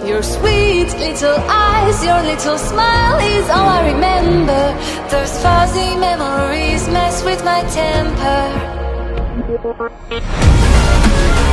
Your sweet little eyes, your little smile is all I remember. Those fuzzy memories mess with my temper.